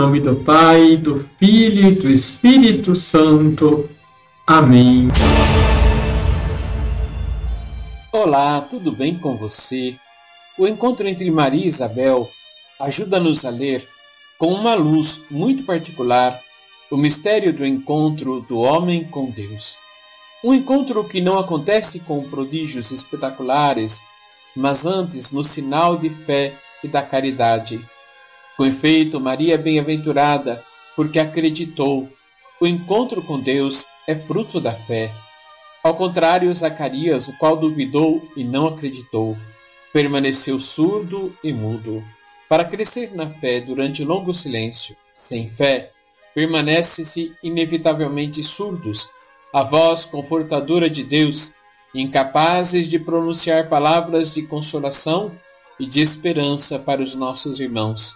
nome do Pai, do Filho e do Espírito Santo. Amém. Olá, tudo bem com você? O encontro entre Maria e Isabel ajuda-nos a ler, com uma luz muito particular, o mistério do encontro do homem com Deus. Um encontro que não acontece com prodígios espetaculares, mas antes no sinal de fé e da caridade. Com efeito, Maria é bem-aventurada porque acreditou. O encontro com Deus é fruto da fé. Ao contrário, Zacarias, o qual duvidou e não acreditou, permaneceu surdo e mudo. Para crescer na fé durante longo silêncio, sem fé, permanece-se inevitavelmente surdos à voz confortadora de Deus, incapazes de pronunciar palavras de consolação e de esperança para os nossos irmãos.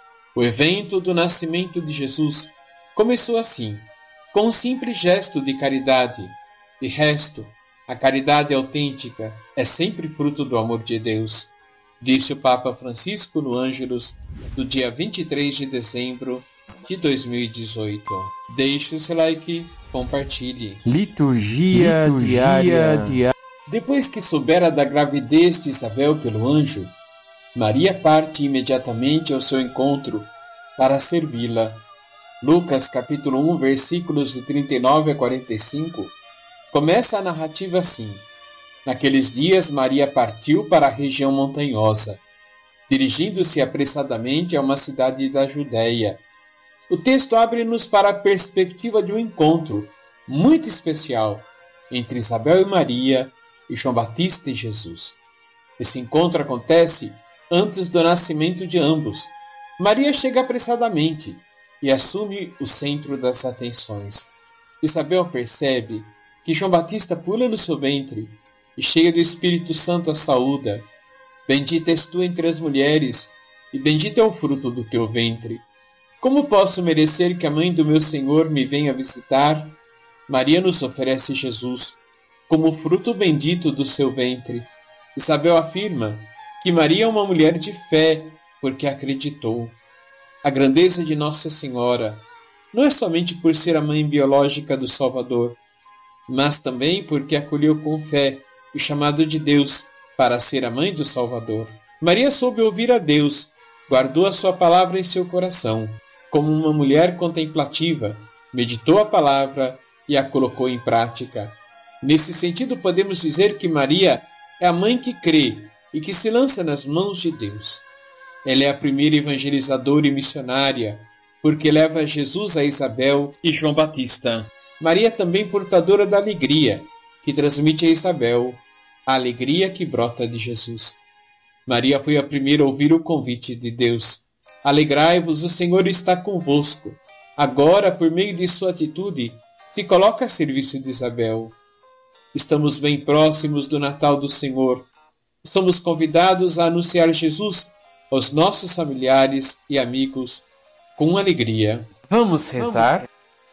O evento do nascimento de Jesus começou assim, com um simples gesto de caridade. De resto, a caridade autêntica é sempre fruto do amor de Deus, disse o Papa Francisco no Ângelus do dia 23 de dezembro de 2018. Deixe o seu like, compartilhe. Liturgia diária. Depois que soubera da gravidez de Isabel pelo anjo, Maria parte imediatamente ao seu encontro para servi-la. Lucas capítulo 1, versículos de 39 a 45, começa a narrativa assim. Naqueles dias, Maria partiu para a região montanhosa, dirigindo-se apressadamente a uma cidade da Judéia. O texto abre-nos para a perspectiva de um encontro muito especial entre Isabel e Maria e João Batista e Jesus. Esse encontro acontece antes do nascimento de ambos. Maria chega apressadamente e assume o centro das atenções. Isabel percebe que João Batista pula no seu ventre e, cheia do Espírito Santo, a saúda. Bendita és tu entre as mulheres, e bendito é o fruto do teu ventre. Como posso merecer que a mãe do meu Senhor me venha visitar? Maria nos oferece Jesus como fruto bendito do seu ventre. Isabel afirma que Maria é uma mulher de fé, porque acreditou. A grandeza de Nossa Senhora não é somente por ser a mãe biológica do Salvador, mas também porque acolheu com fé o chamado de Deus para ser a mãe do Salvador. Maria soube ouvir a Deus, guardou a sua palavra em seu coração. Como uma mulher contemplativa, meditou a palavra e a colocou em prática. Nesse sentido, podemos dizer que Maria é a mãe que crê e que se lança nas mãos de Deus. Ela é a primeira evangelizadora e missionária, porque leva Jesus a Isabel e João Batista. Maria é também portadora da alegria, que transmite a Isabel a alegria que brota de Jesus. Maria foi a primeira a ouvir o convite de Deus. Alegrai-vos, o Senhor está convosco. Agora, por meio de sua atitude, se coloca a serviço de Isabel. Estamos bem próximos do Natal do Senhor. Somos convidados a anunciar Jesus aos nossos familiares e amigos com alegria. Vamos rezar?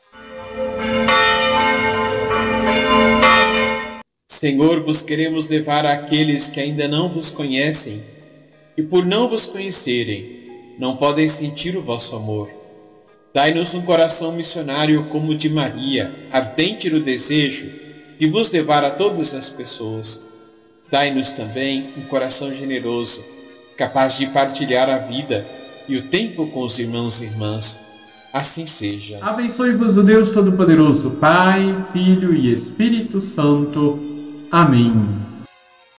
Senhor, vos queremos levar àqueles que ainda não vos conhecem e, por não vos conhecerem, não podem sentir o vosso amor. Dai-nos um coração missionário como o de Maria, ardente no desejo de vos levar a todas as pessoas. Dai-nos também um coração generoso, capaz de partilhar a vida e o tempo com os irmãos e irmãs. Assim seja. Abençoe-vos o Deus Todo-Poderoso, Pai, Filho e Espírito Santo. Amém.